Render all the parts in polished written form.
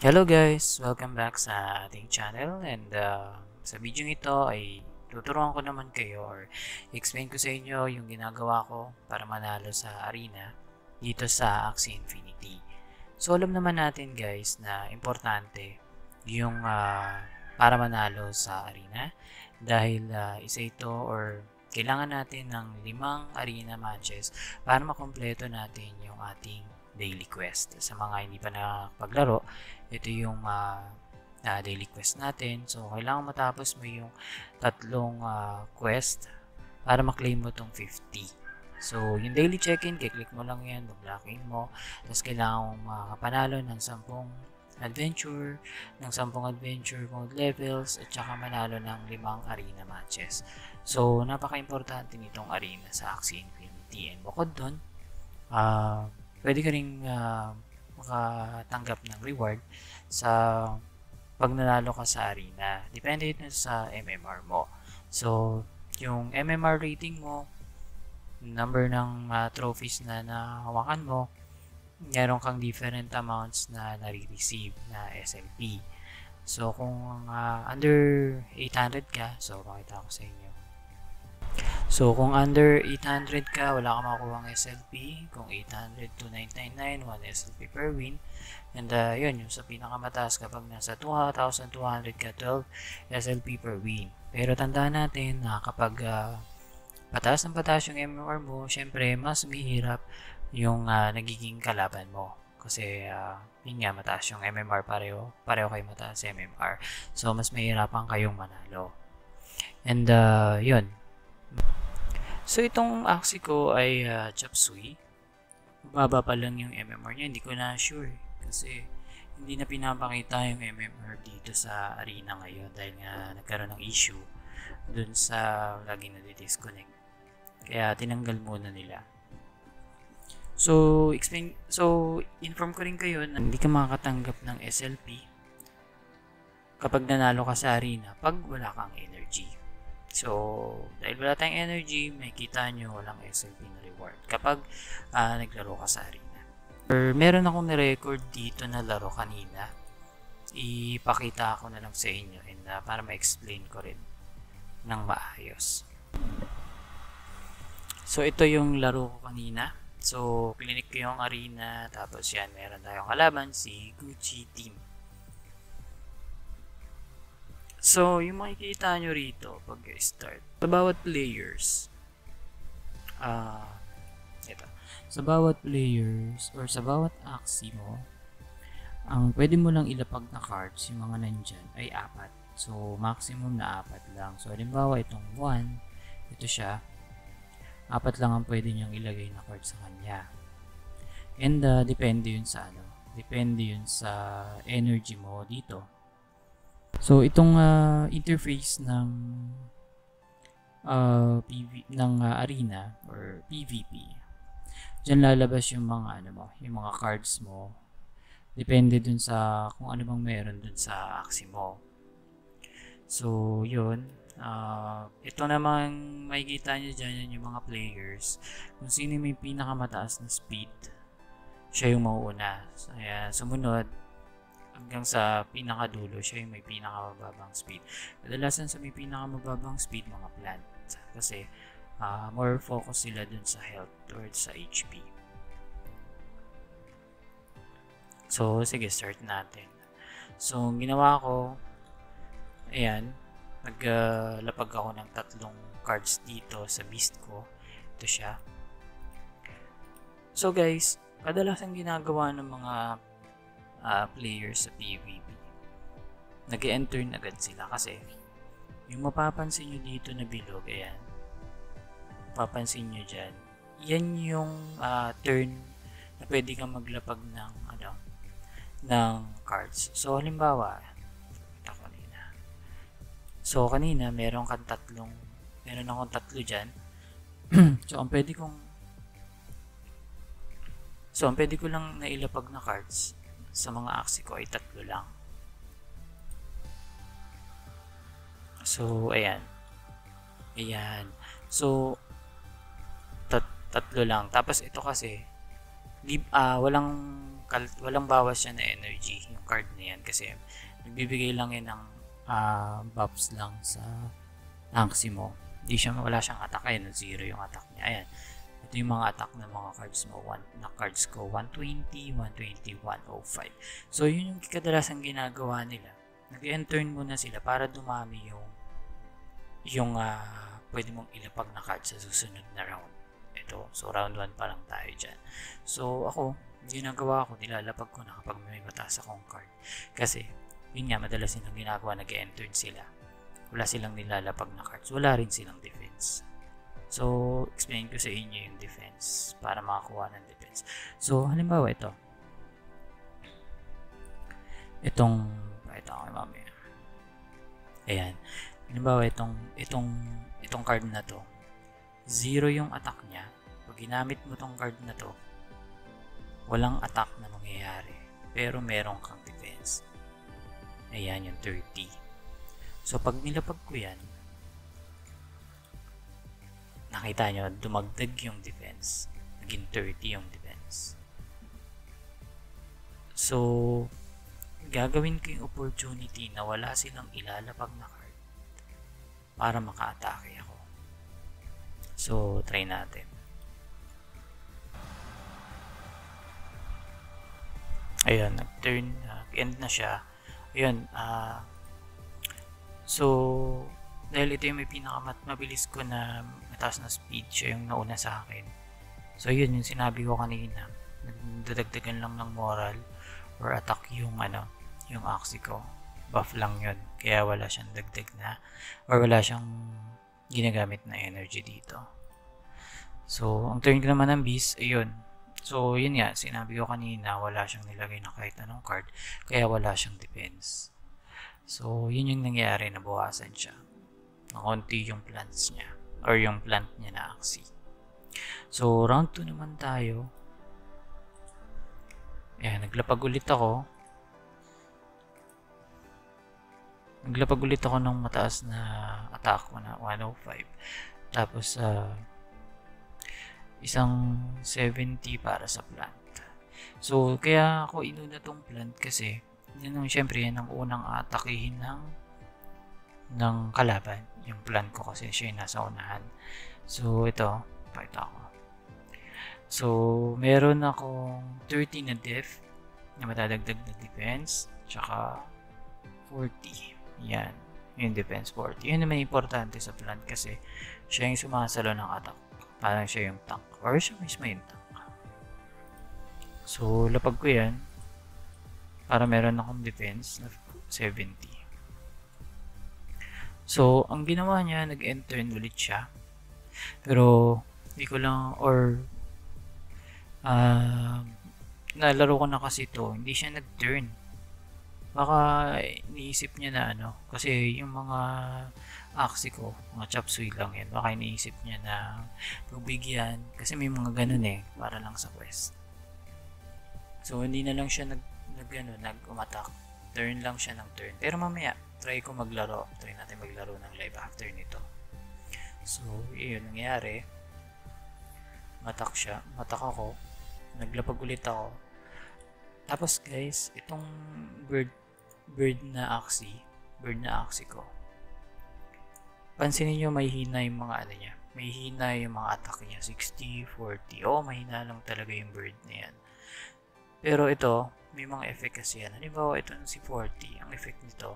Hello guys! Welcome back sa ating channel and sa video ito ay tuturuan ko naman kayo or explain ko sa inyo yung ginagawa ko para manalo sa arena dito sa Axie Infinity. So alam naman natin guys na importante yung para manalo sa arena dahil isa ito or kailangan natin ng 5 arena matches para makompleto natin yung ating daily quest. Sa mga hindi pa nakapaglaro, ito yung daily quest natin. So, kailangan matapos mo yung tatlong quest para maklaim mo tong 50. So, yung daily check-in, kiklik mo lang yan, mag-locking mo. Tapos, kailangan mong makapanalo ng 10 adventure, ng 10 adventure mode levels, at saka manalo ng 5 arena matches. So, napaka-importante nitong arena sa Axie Infinity. And bukod doon, pwede ka rin makatanggap ng reward sa pag nanalo ka sa arena. Depende ito sa MMR mo. So, yung MMR rating mo, number ng trophies na nahawakan mo, meron kang different amounts na nare-receive na SLP. So, kung under 800 ka, so makita ko sa inyo. So, kung under 800 ka, wala ka makukuha ng SLP. Kung 800 to 999, 1 SLP per win. And yun, yung sa pinakamataas kapag nasa 2,200 ka, 12 SLP per win. Pero tandaan natin na kapag pataas ng pataas yung MMR mo, syempre mas mahirap yung nagiging kalaban mo. Kasi yun nga, mataas yung MMR, pareho kayo mataas MMR. So, mas mahirapan kayong manalo. And yun. So, itong Axie ko ay chop suey. Mababa pa lang yung MMR niya. Hindi ko na sure. Kasi, hindi na pinapakita yung MMR dito sa arena ngayon. Dahil nga nagkaroon ng issue dun sa lagi na-disconnect. Kaya, tinanggal muna nila. So, inform ko rin kayo na hindi ka makakatanggap ng SLP kapag nanalo ka sa arena pag wala kang energy. So, dahil wala tayong energy, may kita nyo walang SLP na reward kapag naglaro ka sa arena. Meron akong na-record dito na laro kanina. Ipakita ko na lang sa inyo and para ma-explain ko rin ng maayos. So, ito yung laro ko kanina. So, clinic ko yung arena. Tapos yan, meron tayong kalaban, si Gucci Team. So, yung makikita nyo rito pag start, sa bawat players, ito, sa bawat players or sa bawat Axie mo, ang pwede mo lang ilapag na cards, yung mga nandyan, ay 4. So, maximum na 4 lang. So, halimbawa, itong 1, ito siya, 4 lang ang pwede niyang ilagay na card sa kanya. And, depende yun sa energy mo dito. So, itong interface ng arena or PvP, dyan lalabas yung mga yung mga cards mo. Depende dun sa kung ano bang meron dun sa Axie mo. So, yun. Ito namang makikita nyo dyan yung mga players. Kung sino may pinakamataas na speed, siya yung mauuna. So, sumunod, hanggang sa pinakadulo, siya yung may pinakamababang speed. Kadalasan sa may pinakamababang speed, mga plant. Kasi more focus sila dun sa health towards sa HP. So, sige, start natin. So, ginawa ko, ayan, naglapag ako ng 3 cards dito sa beast ko. Ito siya. So, guys, kadalasan ginagawa ng mga players sa PvP, nag-enter na agad sila kasi yung mapapansin nyo dito na bilog, ayan, mapapansin nyo dyan, yan yung turn na pwede kang maglapag ng cards. So, halimbawa, kanina meron akong 3 dyan. So, ang pwede ko lang nailapag na cards sa mga Axie ko ay 3 lang. So, ayan. So, 3 lang. Tapos ito kasi, walang walang bawas yan na energy yung card na yan kasi nagbibigay lang yan ng buffs lang sa Anxi mo. Wala siyang attack. Ayan, 0 yung attack niya. Ayan. Ito yung mga attack ng mga cards mo. Na cards ko, 120, 120, 105. So, yun yung kadalasan ginagawa nila. Nag-turn muna sila para dumami yung pwede mong ilapag na card sa susunod na round. Ito. So, round 1 pa lang tayo dyan. So, ako, ginagawa ko, nilalapag ko na kapag may mataas akong card. Kasi, yun nga, madalas silang ginagawa, nag-turn sila. Wala silang nilalapag na cards. Wala rin silang defense. So, explain ko sa inyo yung defense para makakuha ng defense. So, halimbawa ito. Itong kay mamaya. Ayan. Halimbawa itong card na to. 0 yung attack niya. Pag ginamit mo tong card na to, walang attack na mangyayari. Pero meron kang defense. Ayan yung 30. So, pag nilapag ko yan, nakita nyo, dumagdag yung defense. Naging 30 yung defense. So, gagawin ko yung opportunity na wala silang ilalapag na card para maka-atake ako. So, try natin. Ayun, nag-turn, end na siya. Ayun, so, dahil ito yung may pinakamabilis ko na mataas na speed, siya yung nauna sa akin. So, yun yung sinabi ko kanina. Nagdadagdagan lang ng moral or attack yung Anxi ko. Buff lang yun. Kaya wala siyang dagdag na or wala siyang ginagamit na energy dito. So, ang turn ko naman ng Beast, ayun. So, yun nga, sinabi ko kanina, wala siyang nilagay na kahit anong card. Kaya wala siyang defense. So, yun yung nangyari, nabawasan siya. Nakunti yung plants niya. Or yung plant niya na Anxi. So, round 2 naman tayo. Ayan, naglapag ulit ako. Naglapag ulit ako ng mataas na attack ko na 105. Tapos, isang 70 para sa plant. So, kaya ako inuna tong plant kasi syempre yan ang unang atakihin ng kalaban. Yung plan ko kasi siya yung nasa unahan. So, ito, pakita ko. So, meron akong 30 na def na matadagdag na defense, tsaka 40. Yan, yung defense 40. Yun naman importante sa plan kasi siya yung sumasalo ng attack. Parang siya yung tank. Or siya mismo yung tank. So, lapag ko yan para meron akong defense na 70. So, ang ginawa niya, nag-enter ulit siya. Pero, hindi ko lang, or nalaro ko na kasi to, hindi siya nag-turn. Baka iniisip niya na kasi yung mga Anxi ko, mga chop suey lang yan. Baka iniisip niya na pagbigyan, kasi may mga ganun para lang sa quest. So, hindi na lang siya nag-umattack. Turn lang siya ng turn. Pero mamaya, try ko maglaro. Try natin maglaro ng live after nito. So, yun nangyari. Matak siya. Matak ako. Naglapag ulit ako. Tapos guys, itong bird na Anxi ko. Pansinin nyo, may hina yung mga niya. May hina yung mga attack niya. 60, 40. Mahina lang talaga yung bird na yan. Pero ito, may mga effect kasi yan. Halimbawa, ito si 40. Ang effect nito,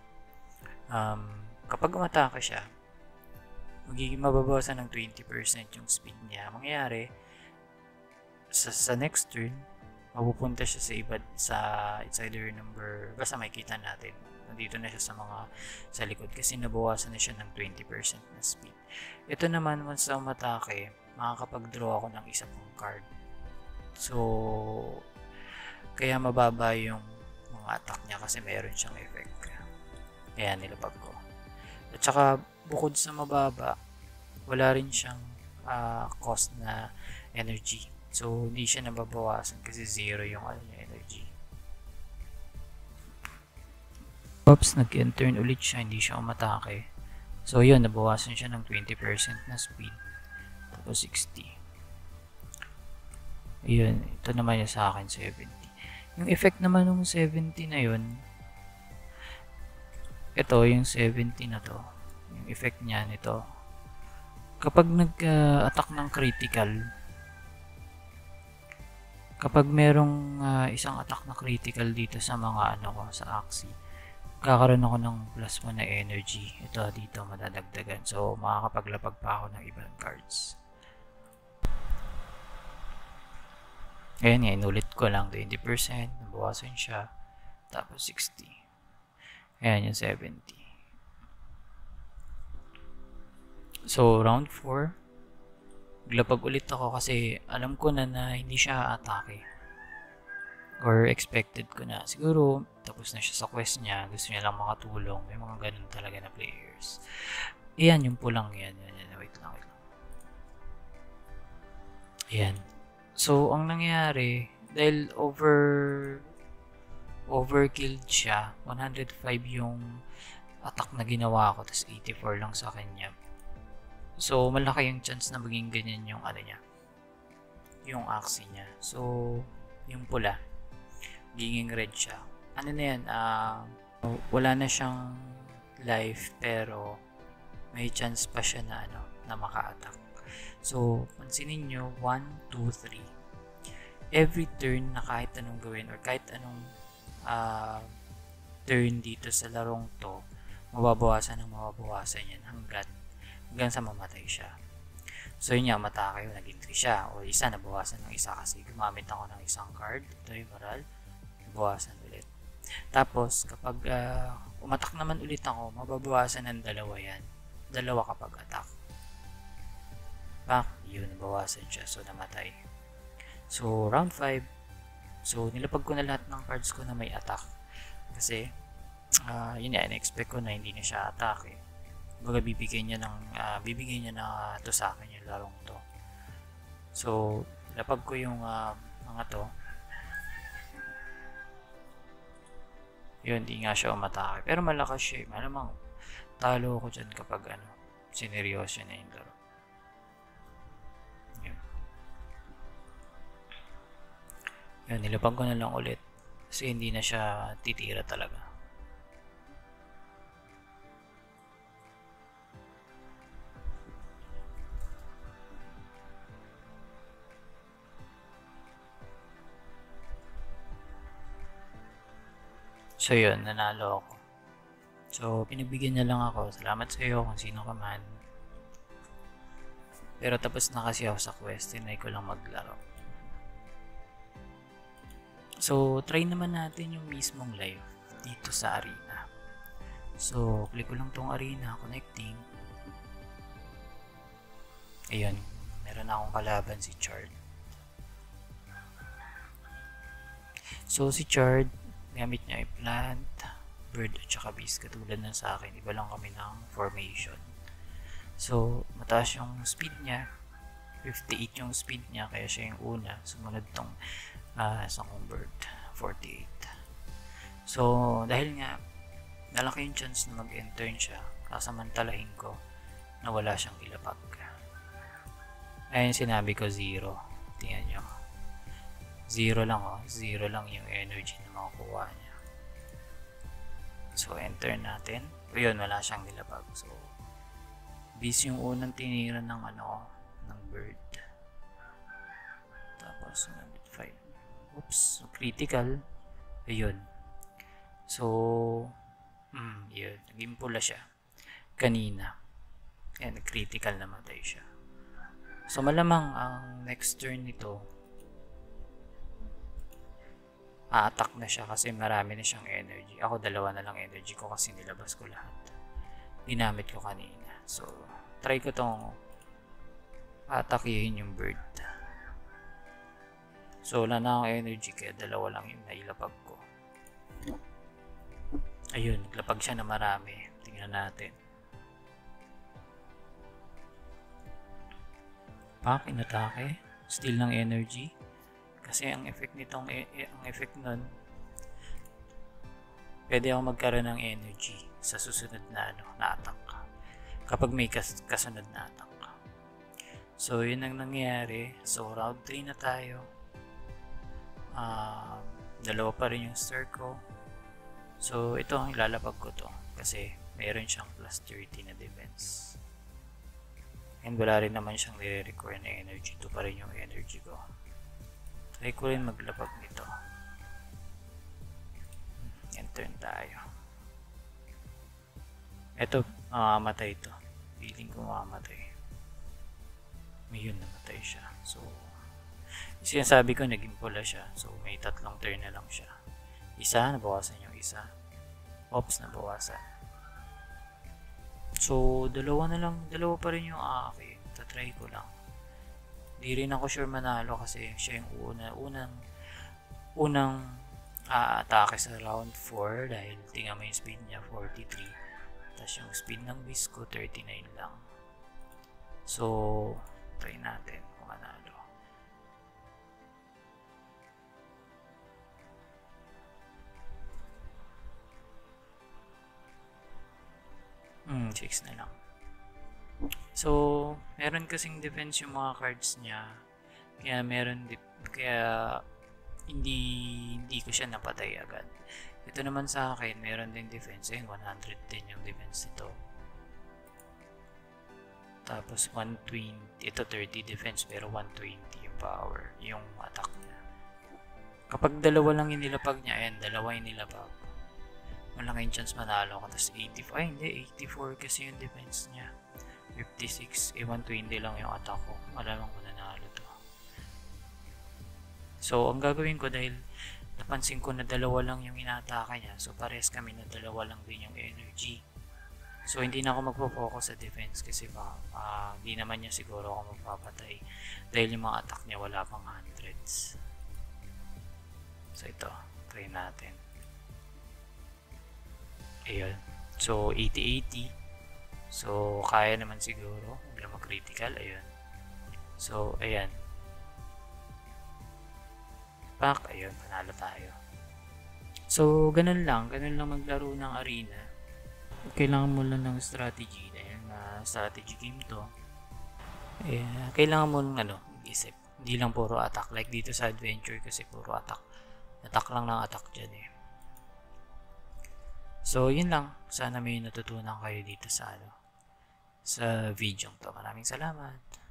kapag umatake siya, magiging mababawasan ng 20% yung speed niya. Mangyayari, sa next turn, mapupunta siya it's either number, basta makikita natin. Nandito na siya sa likod kasi nabawasan na siya ng 20% na speed. Ito naman, once na umatake, makakapag-draw ako ng isa pang card. So, kaya mababa yung mga attack niya kasi meron siyang effect. Kaya nilapag ko. At saka, bukod sa mababa, wala rin siyang cost na energy. So, hindi siya nababawasan kasi 0 yung energy. Oops, nag-turn ulit siya, hindi siya umatake. So, yun, nabawasan siya ng 20% na speed. Tapos 60. Ayun, ito naman yung sa akin, 70. Yung effect naman ng 70 na yun, ito yung 70 na to, yung effect niya nito, kapag nag-attack ng critical, kapag merong isang attack na critical dito sa mga ano ko, sa Axie, kakaroon ako ng plus 1 na energy. Ito dito madadagdagan. So, makakapaglapag pa ako ng ibang cards. Ayan nga, inulit ko lang 20%. Nabawasan siya. Tapos 60. Ayan yung 70. So, round 4. Glapag ulit ako kasi alam ko na hindi siya atake. Or expected ko na. Siguro, tapos na siya sa quest niya. Gusto niya lang makatulong. May mga ganun talaga na players. Ayan, yung pulang yan. Wait lang. Ayan. So, ang nangyari, dahil overkilled siya, 105 yung attack na ginawa ko, tapos 84 lang sa kanya. So, malaki yung chance na maging ganyan yung ano niya. Yung Axie niya. So, yung pula. Giging red siya. Ano na yan? Wala na siyang life pero may chance pa siya na na maka-attack. So, pansinin nyo, 1, 2, 3. Every turn na kahit anong gawin or kahit anong turn dito sa larong to, mababawasan yan hanggang sa mamatay siya. So, yun nga, matake yun, naging 3 siya. O isa, nabawasan ng isa kasi gumamit ako ng isang card. Ito yung moral. Bawasan ulit. Tapos, kapag umatak naman ulit ako, mababawasan ng 2 yan. 2 kapag attack. Yun, nabawasan siya. So, namatay. So, round 5. So, nilapag ko na lahat ng cards ko na may attack. Kasi, yun yan, in-expect ko na hindi na siya attack eh. Baga, bibigay niya na to sa akin yung larong to. So, nilapag ko yung mga to. Yun, di nga siya umatake. Pero malakas siya. Malamang talo ako dyan kapag sineryoso na yung laro. Yun, nilapag ko na lang ulit. Kasi hindi na siya titira talaga. So yun, nanalo ako. So, pinagbigyan niya lang ako. Salamat sa iyo kung sino ka man. Pero tapos na kasi ako sa quest. Tinay ko lang maglaro. So, try naman natin yung mismong live dito sa arena. So, click ko lang tong arena, connecting. Ayun, meron akong kalaban si Chard. So, si Chard, gamit niya ay plant, bird at saka beast. Katulad na sa akin, iba lang kami ng formation. So, mataas yung speed niya. 58 yung speed niya, kaya siya yung una. Sumunod tong isang bird, 48. So, dahil nga, malaki yung chance na mag-enter siya, kasamantalahin ko na wala siyang ilapag. Ayun, sinabi ko 0. Tingnan nyo. 0 lang 0 lang yung energy na makukuha niya. So, enter natin. Yun, wala siyang nilapag. So, beast yung unang tinira ng ng bird. Tapos, 5. Oops, so critical. Ayun. So, yun. Naging pula siya. Kanina. Ayan, critical namatay siya. So, malamang ang next turn nito, a-attack na siya kasi marami na siyang energy. Ako, 2 na lang energy ko kasi nilabas ko lahat. Ginamit ko kanina. So, try ko tong atakihin yung bird. So, wala na akong energy kaya 2 lang yung nailapag ko. Ayun, naglapag siya na marami. Tingnan natin. Inatake. Steal ng energy. Kasi ang effect nitong, ang effect nun, pwede ako magkaroon ng energy sa susunod na na attack. Kapag may kasunod na attack. So, yun ang nangyayari. So, round 3 na tayo. Dalawa pa rin yung star ko. So, ito ang ilalapag ko to. Kasi, mayroon siyang plus 30 na defense. And wala rin naman siyang nire-require na energy. 2 pa rin yung energy ko. Try ko rin maglapag nito. Enter tayo. Ito, mamamatay ito. Feeling ko mamamatay. Yun, namatay siya. So, sinasabi ko, naging pula siya. So, may 3 turn na lang siya. Isa, nabawasan yung isa. Oops, nabawasan. So, dalawa pa rin yung akin. Tatry ko lang. Di rin ako sure manalo kasi siya yung unang atake sa round 4 dahil tingnan mo yung speed niya, 43. Tapos yung speed ng Whis ko, 39 lang. So, try natin kung manalo. 6 na lang. So, meron kasing defense yung mga cards niya. Kaya hindi ko siya napatay agad. Ito naman sa akin, meron din defense. Ayun, 110 yung defense nito. Tapos 120, ito 30 defense pero 120 yung power, yung attack niya. Kapag dalawa lang yung nilapag niya, ayan, dalawa yung nilapag. Malaking chance manalo ko. Tapos 85, ay hindi, 84 kasi yung defense niya. 56, 120 lang yung attack ko. Malamang ko nanalo to. So, ang gagawin ko dahil napansin ko na dalawa lang yung inaatake niya. So, pares kami na dalawa lang din yung energy. So, hindi na ako magpo-focus sa defense kasi hindi naman niya siguro ako magpapatay. Dahil yung mga attack niya wala pang hundreds. So, ito. Try natin. Ayun. So, 80-80. So, kaya naman siguro. Huwag lang mag-critical. Ayun. So, ayan. Pak. Ayun. Panalo tayo. So, ganun lang. Ganun lang maglaro ng arena. Kailangan mo lang ng strategy. Dahil strategy game to. Kailangan mo ng isip. Hindi lang puro attack. Like dito sa adventure kasi puro attack. Attack lang ng attack dyan eh. So, yun lang. Sana may natutunan kayo dito sa video to. Maraming salamat.